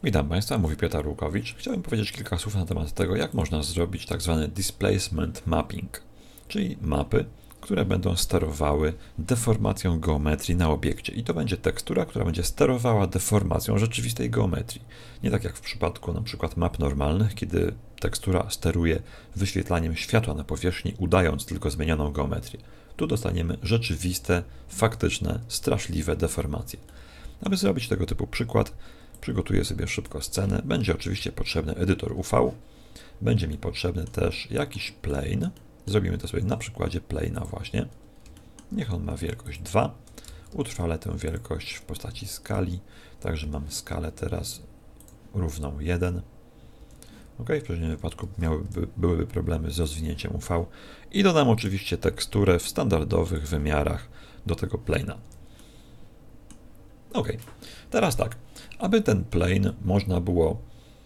Witam Państwa, mówi Piotr Łukowicz. Chciałbym powiedzieć kilka słów na temat tego, jak można zrobić tak zwany displacement mapping, czyli mapy, które będą sterowały deformacją geometrii na obiekcie. I to będzie tekstura, która będzie sterowała deformacją rzeczywistej geometrii. Nie tak jak w przypadku na przykład map normalnych, kiedy tekstura steruje wyświetlaniem światła na powierzchni, udając tylko zmienioną geometrię. Tu dostaniemy rzeczywiste, faktyczne, straszliwe deformacje. Aby zrobić tego typu przykład, przygotuję sobie szybko scenę. Będzie oczywiście potrzebny edytor UV. Będzie mi potrzebny też jakiś plane. Zrobimy to sobie na przykładzie plane'a właśnie. Niech on ma wielkość 2. Utrwalę tę wielkość w postaci skali. Także mam skalę teraz równą 1. Ok, w przeciwnym wypadku byłyby problemy z rozwinięciem UV. I dodam oczywiście teksturę w standardowych wymiarach do tego plane'a. Ok, teraz tak. Aby ten plane można było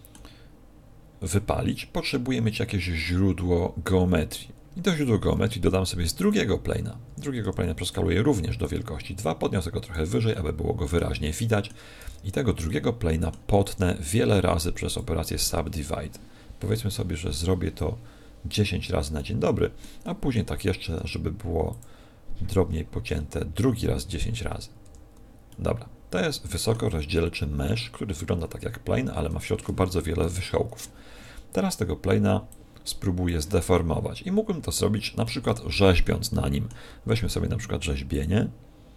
wypalić, potrzebuję mieć jakieś źródło geometrii. I to źródło geometrii dodam sobie z drugiego plane'a. Drugiego plane'a przeskaluję również do wielkości 2, podniosę go trochę wyżej, aby było go wyraźnie widać. I tego drugiego plane'a potnę wiele razy przez operację subdivide. Powiedzmy sobie, że zrobię to 10 razy na dzień dobry, a później tak jeszcze, żeby było drobniej pocięte drugi raz 10 razy. Dobra. To jest wysoko rozdzielczy mesh, który wygląda tak jak plane, ale ma w środku bardzo wiele wierzchołków. Teraz tego plane'a spróbuję zdeformować i mógłbym to zrobić na przykład rzeźbiąc na nim. Weźmy sobie na przykład rzeźbienie.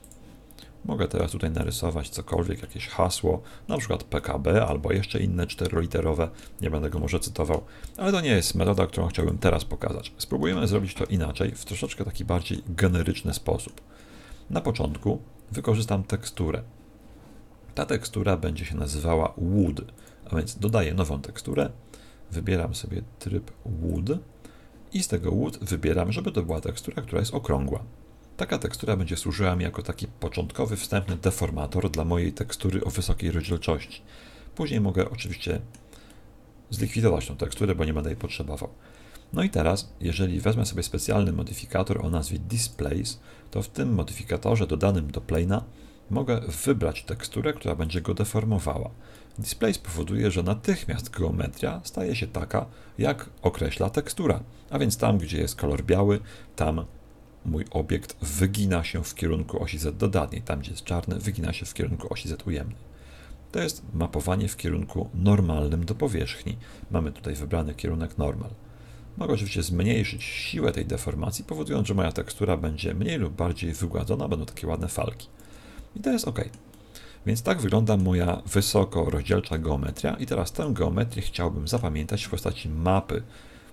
Mogę teraz tutaj narysować cokolwiek, jakieś hasło, na przykład PKB albo jeszcze inne 4-literowe, nie będę go może cytował, ale to nie jest metoda, którą chciałbym teraz pokazać. Spróbujemy zrobić to inaczej, w troszeczkę taki bardziej generyczny sposób. Na początku wykorzystam teksturę. Ta tekstura będzie się nazywała Wood, a więc dodaję nową teksturę, wybieram sobie tryb Wood i z tego Wood wybieram, żeby to była tekstura, która jest okrągła. Taka tekstura będzie służyła mi jako taki początkowy, wstępny deformator dla mojej tekstury o wysokiej rozdzielczości. Później mogę oczywiście zlikwidować tą teksturę, bo nie będę jej potrzebował. No i teraz, jeżeli wezmę sobie specjalny modyfikator o nazwie Displace, to w tym modyfikatorze dodanym do plane'a mogę wybrać teksturę, która będzie go deformowała. Displace powoduje, że natychmiast geometria staje się taka, jak określa tekstura. A więc tam, gdzie jest kolor biały, tam mój obiekt wygina się w kierunku osi Z dodatniej. Tam, gdzie jest czarny, wygina się w kierunku osi Z ujemnej. To jest mapowanie w kierunku normalnym do powierzchni. Mamy tutaj wybrany kierunek normal. Mogę oczywiście zmniejszyć siłę tej deformacji, powodując, że moja tekstura będzie mniej lub bardziej wygładzona, będą takie ładne falki. I to jest ok. Więc tak wygląda moja wysoko rozdzielcza geometria i teraz tę geometrię chciałbym zapamiętać w postaci mapy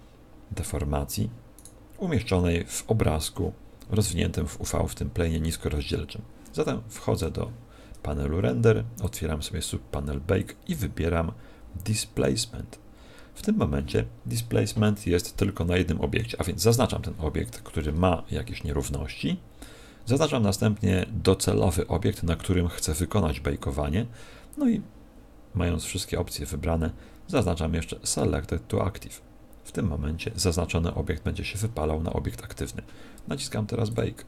deformacji umieszczonej w obrazku rozwiniętym w UV w tym planie niskorozdzielczym. Zatem wchodzę do panelu Render, otwieram sobie subpanel Bake i wybieram Displacement. W tym momencie Displacement jest tylko na jednym obiekcie, a więc zaznaczam ten obiekt, który ma jakieś nierówności. Zaznaczam następnie docelowy obiekt, na którym chcę wykonać bejkowanie. No i mając wszystkie opcje wybrane, zaznaczam jeszcze Selected to Active. W tym momencie zaznaczony obiekt będzie się wypalał na obiekt aktywny. Naciskam teraz Bake.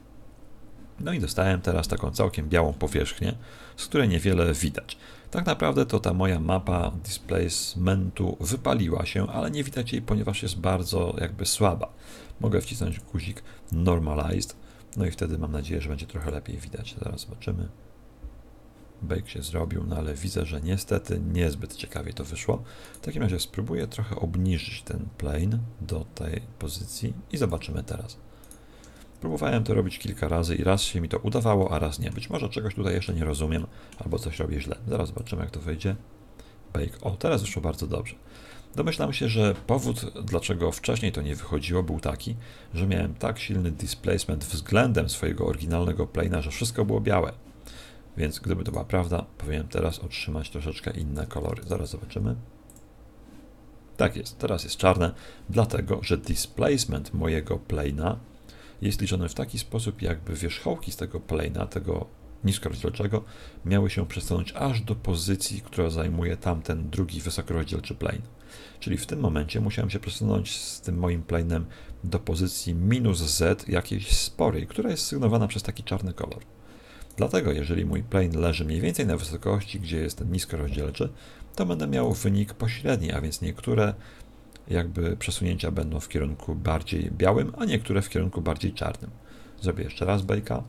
No i dostałem teraz taką całkiem białą powierzchnię, z której niewiele widać. Tak naprawdę to ta moja mapa displacementu wypaliła się, ale nie widać jej, ponieważ jest bardzo jakby słaba. Mogę wcisnąć guzik Normalized. No i wtedy mam nadzieję, że będzie trochę lepiej widać. Zaraz zobaczymy. Bake się zrobił, no ale widzę, że niestety niezbyt ciekawie to wyszło. W takim razie spróbuję trochę obniżyć ten plane do tej pozycji i zobaczymy teraz. Próbowałem to robić kilka razy i raz się mi to udawało, a raz nie. Być może czegoś tutaj jeszcze nie rozumiem, albo coś robię źle. Zaraz zobaczymy, jak to wyjdzie. Bake. O, teraz wyszło bardzo dobrze. Domyślam się, że powód, dlaczego wcześniej to nie wychodziło, był taki, że miałem tak silny displacement względem swojego oryginalnego plane'a, że wszystko było białe. Więc gdyby to była prawda, powinienem teraz otrzymać troszeczkę inne kolory. Zaraz zobaczymy. Tak jest, teraz jest czarne, dlatego że displacement mojego plane'a jest liczony w taki sposób, jakby wierzchołki z tego plane'a, tego niskorozdzielczego, miały się przesunąć aż do pozycji, która zajmuje tamten drugi wysokorozdzielczy plane. Czyli w tym momencie musiałem się przesunąć z tym moim plane'em do pozycji -z jakiejś sporej, która jest sygnowana przez taki czarny kolor. Dlatego jeżeli mój plane leży mniej więcej na wysokości, gdzie jest ten niskorozdzielczy, to będę miał wynik pośredni, a więc niektóre jakby przesunięcia będą w kierunku bardziej białym, a niektóre w kierunku bardziej czarnym. Zrobię jeszcze raz bake'a.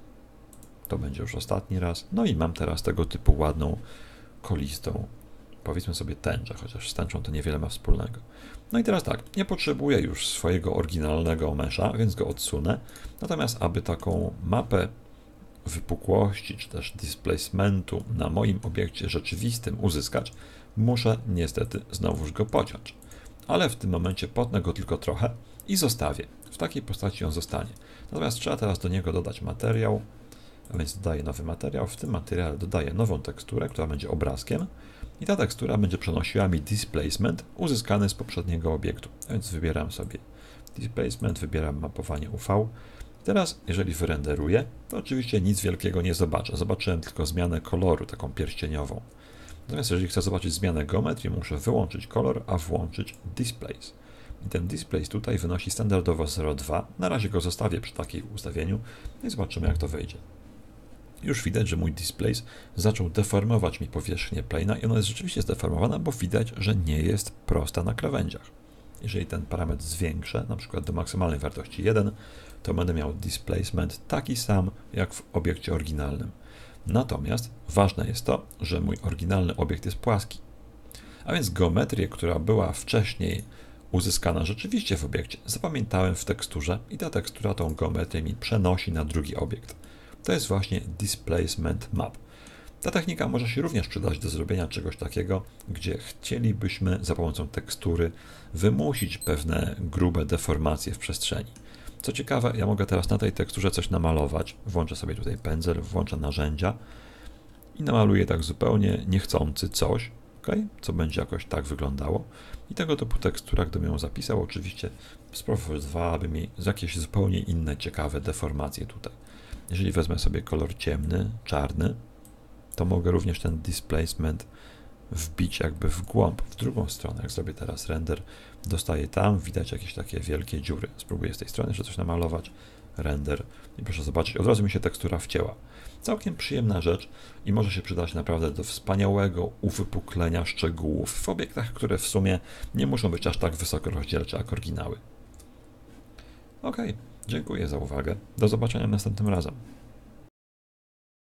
To będzie już ostatni raz. No i mam teraz tego typu ładną, kolistą, powiedzmy sobie tęczę, chociaż z tęczą to niewiele ma wspólnego. No i teraz tak, nie potrzebuję już swojego oryginalnego mesha, więc go odsunę. Natomiast aby taką mapę wypukłości, czy też displacementu na moim obiekcie rzeczywistym uzyskać, muszę niestety znowuż go pociąć. Ale w tym momencie potnę go tylko trochę i zostawię. W takiej postaci on zostanie. Natomiast trzeba teraz do niego dodać materiał, a więc dodaję nowy materiał. W tym materiale dodaję nową teksturę, która będzie obrazkiem i ta tekstura będzie przenosiła mi displacement uzyskany z poprzedniego obiektu. A więc wybieram sobie displacement, wybieram mapowanie UV. Teraz, jeżeli wyrenderuję, to oczywiście nic wielkiego nie zobaczę. Zobaczyłem tylko zmianę koloru, taką pierścieniową. Natomiast jeżeli chcę zobaczyć zmianę geometrii, muszę wyłączyć kolor, a włączyć displace. I ten displace tutaj wynosi standardowo 0,2. Na razie go zostawię przy takim ustawieniu i zobaczymy, jak to wyjdzie. Już widać, że mój displace zaczął deformować mi powierzchnię plane'a i ona jest rzeczywiście zdeformowana, bo widać, że nie jest prosta na krawędziach. Jeżeli ten parametr zwiększę, na przykład do maksymalnej wartości 1, to będę miał displacement taki sam jak w obiekcie oryginalnym. Natomiast ważne jest to, że mój oryginalny obiekt jest płaski. A więc geometrię, która była wcześniej uzyskana rzeczywiście w obiekcie, zapamiętałem w teksturze i ta tekstura tą geometrię mi przenosi na drugi obiekt. To jest właśnie displacement map. Ta technika może się również przydać do zrobienia czegoś takiego, gdzie chcielibyśmy za pomocą tekstury wymusić pewne grube deformacje w przestrzeni. Co ciekawe, ja mogę teraz na tej teksturze coś namalować. Włączę sobie tutaj pędzel, włączę narzędzia i namaluję tak zupełnie niechcący coś, okay? Co będzie jakoś tak wyglądało. I tego typu tekstura, gdybym ją zapisał, oczywiście sprowadzłaby mi jakieś zupełnie inne, ciekawe deformacje tutaj. Jeżeli wezmę sobie kolor ciemny, czarny, to mogę również ten displacement wbić jakby w głąb, w drugą stronę. Jak zrobię teraz render, dostaję tam, widać jakieś takie wielkie dziury. Spróbuję z tej strony jeszcze coś namalować, render i proszę zobaczyć, od razu mi się tekstura wcięła. Całkiem przyjemna rzecz i może się przydać naprawdę do wspaniałego uwypuklenia szczegółów w obiektach, które w sumie nie muszą być aż tak wysoko rozdzielcze jak oryginały. Ok, dziękuję za uwagę. Do zobaczenia następnym razem.